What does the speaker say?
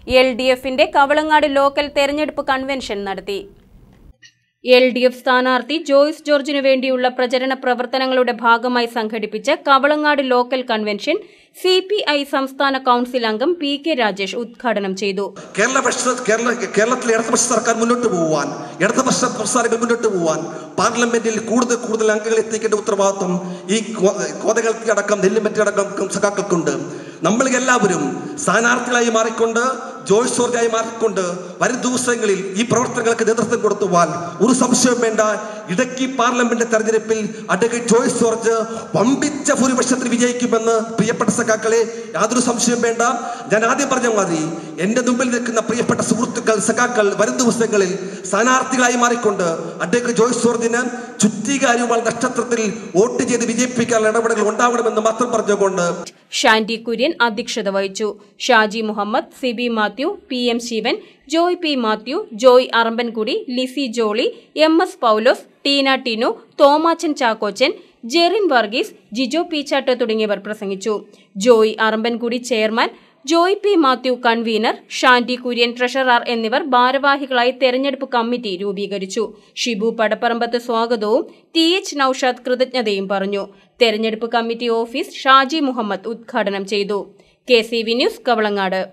LDFന്റെ Kavalangad local തെരഞ്ഞെടുപ്പ് convention നടത്തി. LDF സ്ഥാനാർത്ഥി ജോയ്സ് ജോർജിനു വേണ്ടിയുള്ള പ്രചരണ പ്രവർത്തനങ്ങളുടെ ഭാഗമായി സംഘടിപ്പിച്ച കവളങ്ങാട് ലോക്കൽ കൺവെൻഷൻ CPI സംസ്ഥാന കൌൺസിൽ അംഗം PK രാജേഷ് ഉദ്ഘാടനം ചെയ്തു. കേരളത്തിലെ ഇടതുപക്ഷ സർക്കാർ മുന്നോട്ട് പോകാൻ, ഇടതുപക്ഷ പ്രസ്ഥാനങ്ങൾ മുന്നോട്ട് പോകാൻ പാർലമെന്റിൽ കൂടുതൽ അംഗങ്ങൾ എത്തിക്കേണ്ട ഉത്തരവാദിത്വം ഈ കോതകൾക്ക് അടക്കം നെല്ലിമറ്റടക്കം സഖാക്കൾക്കുണ്ട്. നമ്മൾ എല്ലാവരും സ്ഥാനാർത്ഥികളായി മാറിക്കൊണ്ട് ജോയ്സ് ജോർജായി മാറിക്കൊണ്ട് വരും ദിവസങ്ങളിൽ ഈ പ്രവർത്തനങ്ങൾക്ക് നേതൃത്വം കൊടുത്തുവാൻ ഒരു സംശയവും വേണ്ട. ഇടയ്ക്ക് പാർലമെന്റ് തെരഞ്ഞെടുപ്പിൽ അഡ്വക്കേറ്റ് ജോയ്സ് ജോർജ് വമ്പിച്ച ഭൂരിപക്ഷത്തിൽ വിജയിക്കുമെന്ന് പ്രിയപ്പെട്ട സഖാക്കളെ യാതൊരു സംശയം വേണ്ട. ഞാൻ ആദ്യം പറഞ്ഞ മാതിരി എന്റെ മുമ്പിൽ നിൽക്കുന്ന പ്രിയപ്പെട്ട സുഹൃത്തുക്കൾ സഖാക്കൾ വരും ദിവസങ്ങളിൽ സ്ഥാനാർത്ഥികളായി മാറിക്കൊണ്ട് അഡ്വക്കേറ്റ് ജോയ്സ് ജോർജിന് ചുറ്റികാര്യവുമായി നക്ഷത്രത്തിൽ വോട്ട് ചെയ്ത് വിജയിപ്പിക്കാനുള്ള ഇടപെടലുകൾ ഉണ്ടാവണമെന്ന് മാത്രം പറഞ്ഞുകൊണ്ട് ഷാൻഡി കുര്യൻ അധ്യക്ഷത വഹിച്ചു. Shaji Muhammad, Sibi Mathew, PM Shivan, Joy P Mathew, Joy Arambankudi, Lissy Jolly, MS പൗലോസ്, ടീന ടിനു, തോമാച്ചൻ ചാക്കോച്ചൻ, ജെറിൻ വർഗീസ്, ജിജോ പീച്ചാട്ട് തുടങ്ങിയവർ പ്രസംഗിച്ചു. Joy Arambankudi chairman, Joy P Mathew convener, Shandy Kurian treasurer എന്നിവർ ഭാരവാഹികളായി തെരഞ്ഞെടുപ്പ് കമ്മിറ്റി രൂപീകരിച്ചു. ഷിബു പടപ്പറമ്പത്ത് സ്വാഗതവും TH നൌഷാദ് കൃതജ്ഞതയും പറഞ്ഞു. തെരഞ്ഞെടുപ്പ് കമ്മിറ്റി ഓഫീസ് ഷാജി മുഹമ്മദ് ഉദ്ഘാടനം ചെയ്തു. KCV news Kavalangad.